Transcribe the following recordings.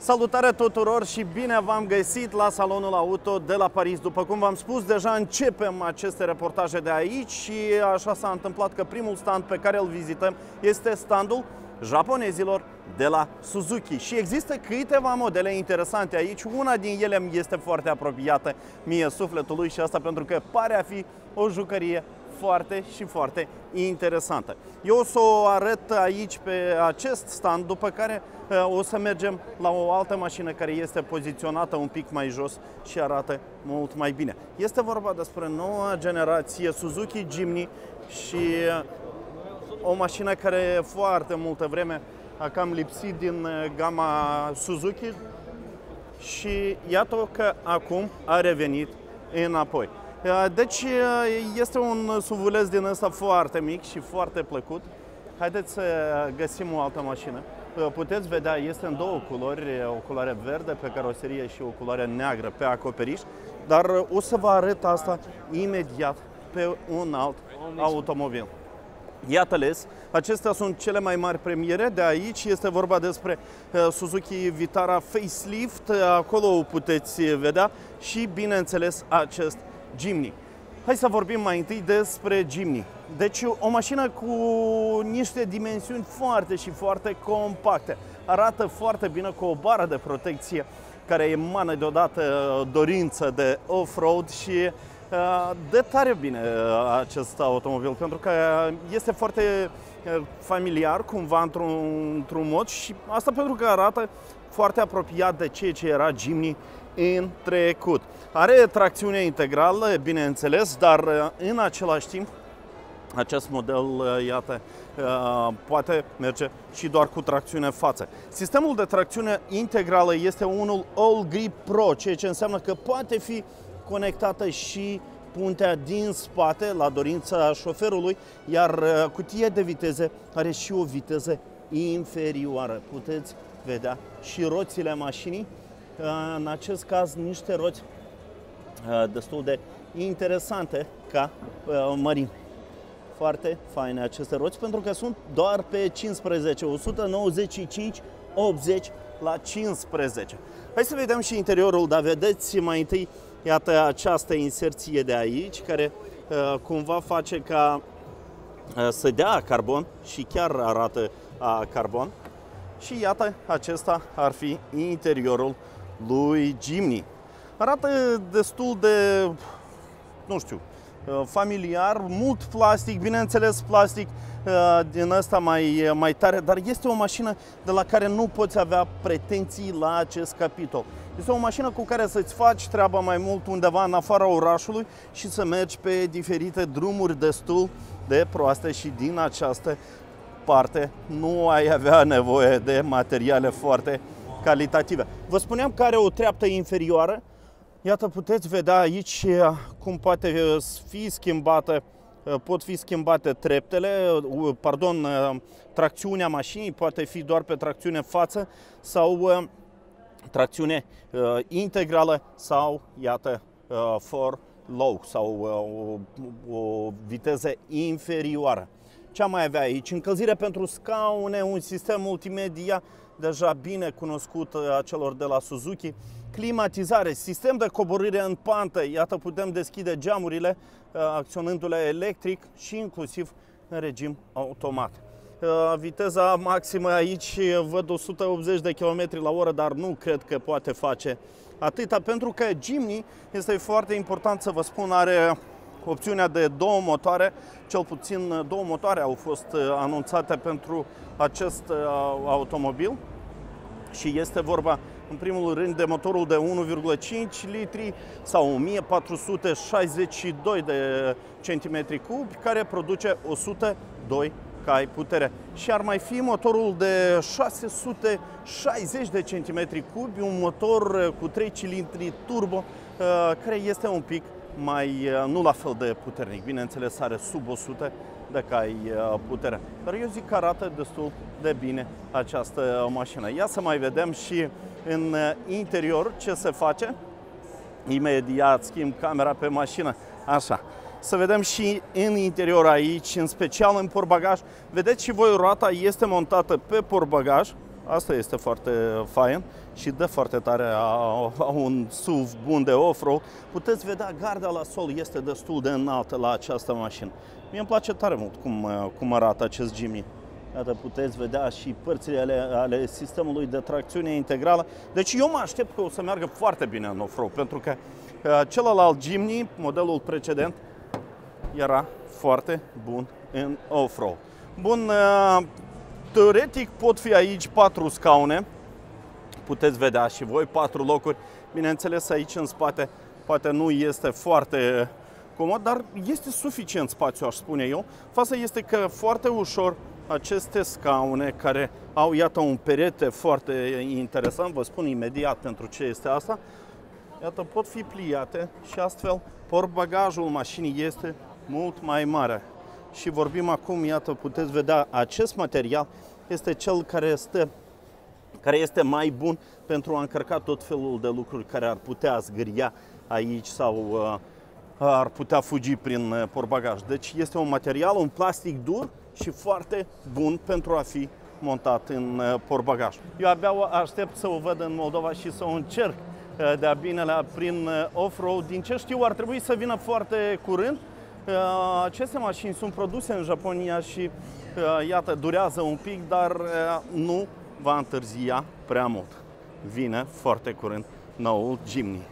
Salutare tuturor și bine v-am găsit la Salonul Auto de la Paris. După cum v-am spus, deja începem aceste reportaje de aici și așa s-a întâmplat că primul stand pe care îl vizităm este standul japonezilor de la Suzuki. Și există câteva modele interesante aici. Una din ele mi este foarte apropiată mie sufletului și asta pentru că pare a fi o jucărie foarte interesantă. Eu o să o arăt aici pe acest stand, după care o să mergem la o altă mașină care este poziționată un pic mai jos și arată mult mai bine. Este vorba despre noua generație Suzuki Jimny și o mașină care foarte multă vreme a cam lipsit din gama Suzuki și iată că acum a revenit înapoi. Deci este un suvuleț din ăsta foarte mic și foarte plăcut. Haideți să găsim o altă mașină. Puteți vedea, este în două culori, o culoare verde pe caroserie și o culoare neagră pe acoperiș, dar o să vă arăt asta imediat pe un alt automobil. Iată-les, acestea sunt cele mai mari premiere de aici, este vorba despre Suzuki Vitara Facelift, acolo o puteți vedea și bineînțeles acest Jimny. Hai să vorbim mai întâi despre Jimny. Deci o mașină cu niște dimensiuni foarte compacte. Arată foarte bine cu o bară de protecție care emană deodată dorință de off-road și dă tare bine acest automobil pentru că este foarte familiar cumva într-un mod și asta pentru că arată foarte apropiat de ceea ce era Jimny în trecut. Are tracțiune integrală, bineînțeles, dar în același timp acest model, iată, poate merge și doar cu tracțiune față. Sistemul de tracțiune integrală este unul All Grip Pro, ceea ce înseamnă că poate fi conectată și puntea din spate la dorința șoferului, iar cutia de viteze are și o viteză inferioară. Puteți vedea și roțile mașinii, în acest caz niște roți destul de interesante ca mărimi. Foarte faine aceste roți pentru că sunt doar pe 15, 195, 80 la 15. Hai să vedem și interiorul, dar vedeți mai întâi, iată această inserție de aici care cumva face ca să dea carbon și chiar arată carbon. Și iată, acesta ar fi interiorul lui Jimny. Arată destul de, nu știu, familiar, mult plastic, bineînțeles plastic din ăsta mai tare, dar este o mașină de la care nu poți avea pretenții la acest capitol. Este o mașină cu care să-ți faci treaba mai mult undeva în afara orașului și să mergi pe diferite drumuri destul de proaste și din această parte nu ai avea nevoie de materiale foarte calitative. Vă spuneam că are o treaptă inferioară. Iată, puteți vedea aici cum poate fi schimbată, pot fi schimbate treptele, tracțiunea mașinii poate fi doar pe tracțiune față sau tracțiune integrală sau, iată, for low sau o viteză inferioară. Ce am mai avea aici? Încălzire pentru scaune, un sistem multimedia deja bine cunoscut a celor de la Suzuki, climatizare, sistem de coborâre în pantă, iată putem deschide geamurile acționându-le electric și inclusiv în regim automat. Viteza maximă aici văd 180 de km la oră, dar nu cred că poate face atâta pentru că Jimny, este foarte important să vă spun, are opțiunea de două motoare, cel puțin două motoare au fost anunțate pentru acest automobil și este vorba în primul rând de motorul de 1,5 litri sau 1462 de centimetri cubi care produce 102 cai putere și ar mai fi motorul de 660 de centimetri cubi, un motor cu 3 cilindri turbo care este un pic mai, nu la fel de puternic, bineînțeles are sub 100 de cai putere. Dar eu zic că arată destul de bine această mașină. Ia să mai vedem și în interior ce se face. Imediat schimb camera pe mașină. Așa. Să vedem și în interior aici, în special în portbagaj. Vedeți și voi, roata este montată pe portbagaj. Asta este foarte fain și dă foarte tare a un SUV bun de off-road. Puteți vedea, garda la sol este destul de înaltă la această mașină. Mie îmi place tare mult cum arată acest Jimny. Iată, puteți vedea și părțile ale sistemului de tracțiune integrală. Deci eu mă aștept că o să meargă foarte bine în off-road, pentru că celălalt Jimny, modelul precedent, era foarte bun în off-road. Bun, teoretic pot fi aici 4 scaune, puteți vedea și voi 4 locuri. Bineînțeles, aici în spate poate nu este foarte comod, dar este suficient spațiu, aș spune eu. Fața este că foarte ușor aceste scaune care au, iată, un perete foarte interesant, vă spun imediat pentru ce este asta, iată, pot fi pliate și astfel portbagajul mașinii este mult mai mare. Și vorbim acum, iată, puteți vedea, acest material este cel care este mai bun pentru a încărca tot felul de lucruri care ar putea zgâria aici sau ar putea fugi prin portbagaj. Deci este un material, un plastic dur și foarte bun pentru a fi montat în portbagaj. Eu abia aștept să o văd în Moldova și să o încerc de-a binelea prin off-road. Din ce știu, ar trebui să vină foarte curând. Aceste mașini sunt produse în Japonia și, iată, durează un pic, dar nu va întârzia prea mult. Vine foarte curând noul Jimny.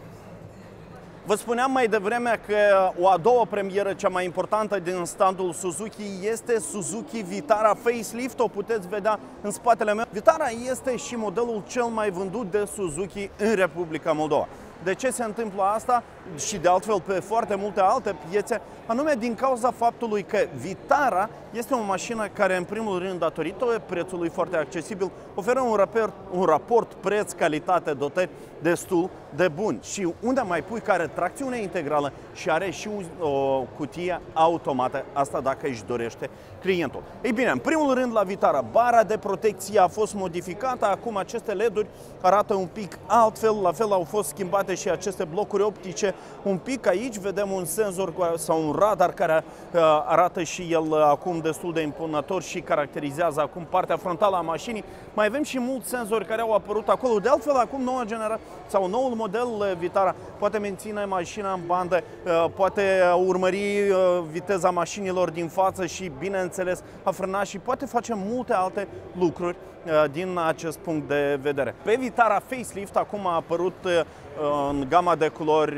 Vă spuneam mai devreme că o a doua premieră, cea mai importantă din standul Suzuki, este Suzuki Vitara Facelift. O puteți vedea în spatele meu. Vitara este și modelul cel mai vândut de Suzuki în Republica Moldova. De ce se întâmplă asta și de altfel pe foarte multe alte piețe? Anume din cauza faptului că Vitara este o mașină care, în primul rând, datorită prețului foarte accesibil, oferă un raport preț-calitate dotări destul de bun. Și unde mai pui, care are tracțiune integrală și are și o cutie automată, asta dacă își dorește clientul. Ei bine, în primul rând la Vitara, bara de protecție a fost modificată, acum aceste LED-uri arată un pic altfel, la fel au fost schimbate și aceste blocuri optice un pic. Aici vedem un senzor sau un radar care arată și el acum destul de impunător și caracterizează acum partea frontală a mașinii. Mai avem și mulți senzori care au apărut acolo. De altfel, acum noua generație sau noul model Vitara poate menține mașina în bandă, poate urmări viteza mașinilor din față și, bineînțeles, a frâna și poate face multe alte lucruri din acest punct de vedere. Pe Vitara Facelift acum a apărut în gama de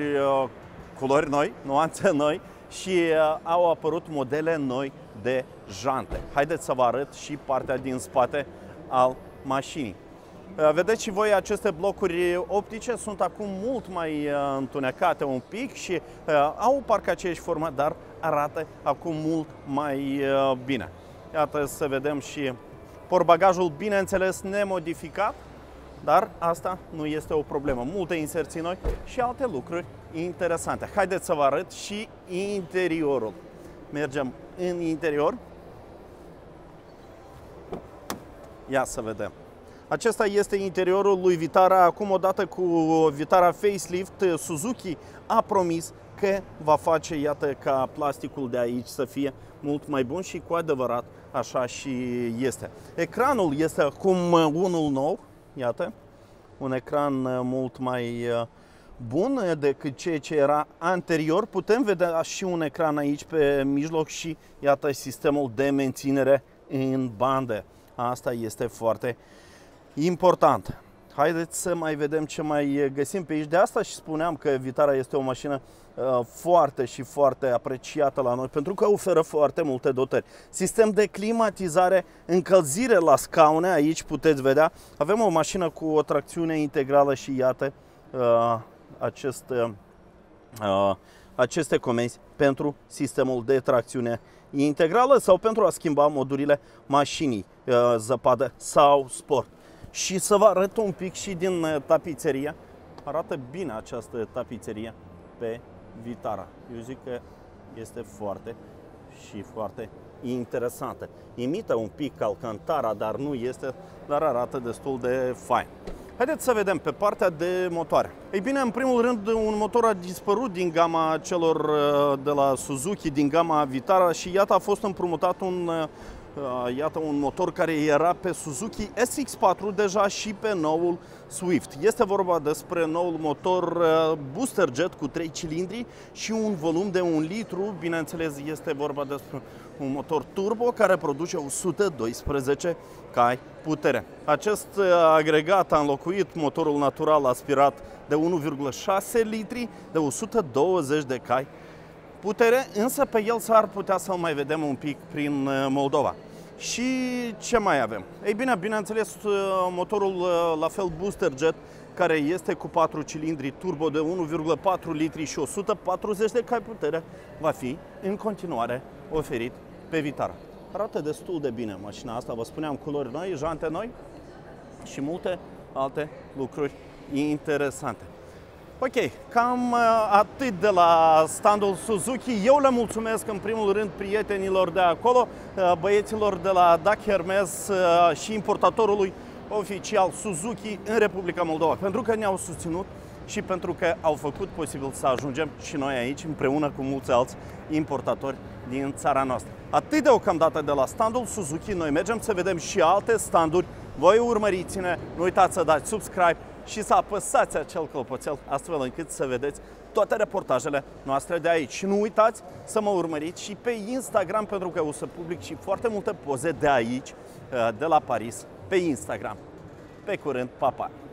culori noi, nuanțe noi și au apărut modele noi de jante. Haideți să vă arăt și partea din spate al mașinii. Vedeți și voi, aceste blocuri optice sunt acum mult mai întunecate un pic și au parcă aceeași formă, dar arată acum mult mai bine. Iată, să vedem și portbagajul, bineînțeles, nemodificat, dar asta nu este o problemă. Multe inserții noi și alte lucruri interesante. Haideți să vă arăt și interiorul. Mergem în interior. Ia să vedem. Acesta este interiorul lui Vitara. Acum, odată cu Vitara Facelift, Suzuki a promis că va face, iată, ca plasticul de aici să fie mult mai bun și cu adevărat așa și este. Ecranul este acum unul nou, iată, un ecran mult mai bun decât ceea ce era anterior. Putem vedea și un ecran aici pe mijloc și, iată, sistemul de menținere în bandă. Asta este foarte important. Haideți să mai vedem ce mai găsim pe aici. De asta și spuneam că Vitara este o mașină foarte și foarte apreciată la noi, pentru că oferă foarte multe dotări. Sistem de climatizare, încălzire la scaune, aici puteți vedea. Avem o mașină cu o tracțiune integrală și iată aceste comenzi pentru sistemul de tracțiune integrală sau pentru a schimba modurile mașinii, zăpadă sau sport. Și să vă arăt un pic și din tapiseria. Arată bine această tapiserie pe Vitara. Eu zic că este foarte și foarte interesantă. Imită un pic Alcantara, dar nu este, dar arată destul de fain. Haideți să vedem pe partea de motoare. Ei bine, în primul rând, un motor a dispărut din gama celor de la Suzuki, din gama Vitara și iată a fost împrumutat un Iată un motor care era pe Suzuki SX4 deja și pe noul Swift. Este vorba despre noul motor Booster Jet cu 3 cilindri și un volum de 1 litru. Bineînțeles, este vorba despre un motor turbo care produce 112 cai putere. Acest agregat a înlocuit motorul natural aspirat de 1,6 litri de 120 de cai putere, însă pe el s-ar putea să-l mai vedem un pic prin Moldova. Și ce mai avem? Ei bine, bineînțeles, motorul la fel Booster Jet, care este cu 4 cilindri turbo de 1,4 litri și 140 de cai putere, va fi în continuare oferit pe Vitara. Arată destul de bine mașina asta, vă spuneam, culori noi, jante noi și multe alte lucruri interesante. Ok, cam atât de la standul Suzuki. Eu le mulțumesc în primul rând prietenilor de acolo, băieților de la Dacia Hermes și importatorului oficial Suzuki în Republica Moldova, pentru că ne-au susținut și pentru că au făcut posibil să ajungem și noi aici împreună cu mulți alți importatori din țara noastră. Atât deocamdată de la standul Suzuki. Noi mergem să vedem și alte standuri. Voi urmăriți-ne, nu uitați să dați subscribe și să apăsați acel clopoțel astfel încât să vedeți toate reportajele noastre de aici. Și nu uitați să mă urmăriți și pe Instagram, pentru că o să public și foarte multe poze de aici, de la Paris, pe Instagram. Pe curând, pa, pa!